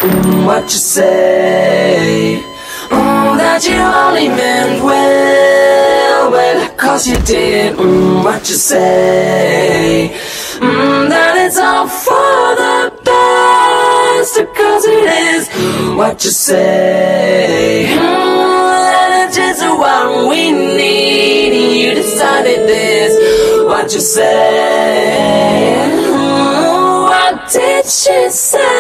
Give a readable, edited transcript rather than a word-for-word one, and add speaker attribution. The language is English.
Speaker 1: what you say. That you only meant well, well, 'cause you did, what you say. That it's all for the best, 'cause it is, what you say. That it's just what we need, you decided this, what you say. What did she say?